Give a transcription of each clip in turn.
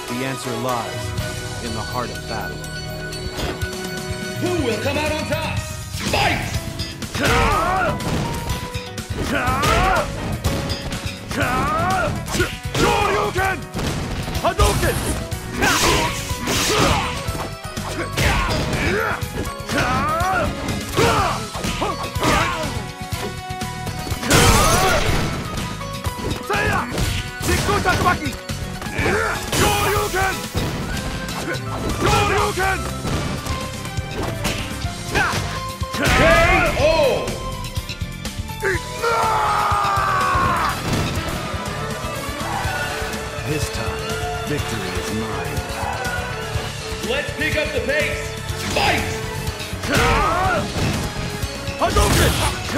The answer lies in the heart of battle. Who will come out on top? Fight! Shoryuken! Hadouken! Seiya! Jikko Tatsumaki! Shoryuken! Shoryuken! KO! This time, victory is mine. Let's pick up the pace. Fight! Hadouken!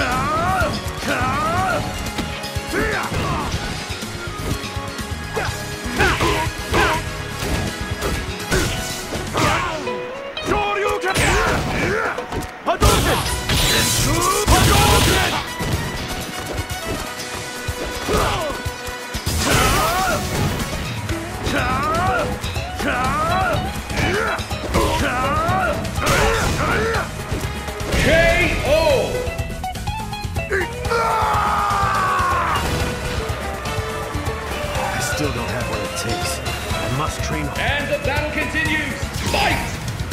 Shoryuken! Hadouken! Hadouken! KO! I still don't have what it takes. I must train hard. And the battle continues. Fight!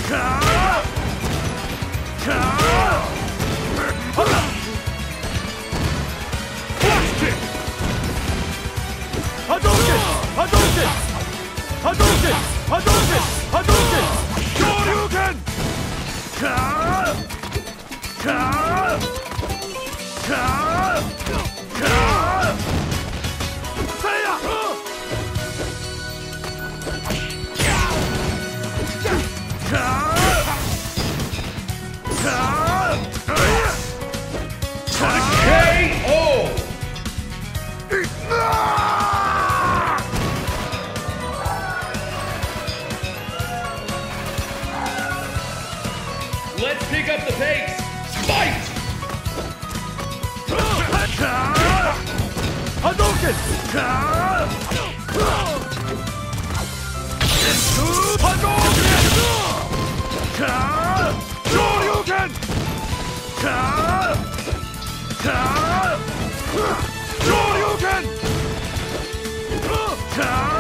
Hadouken! Hadouken! Hadouken! Hadouken! Hadouken! Shoryuken! Seiya! KO! Let's pick up the pace. Fight! Hadouken! Hadouken! Shoryuken! Shoryuken!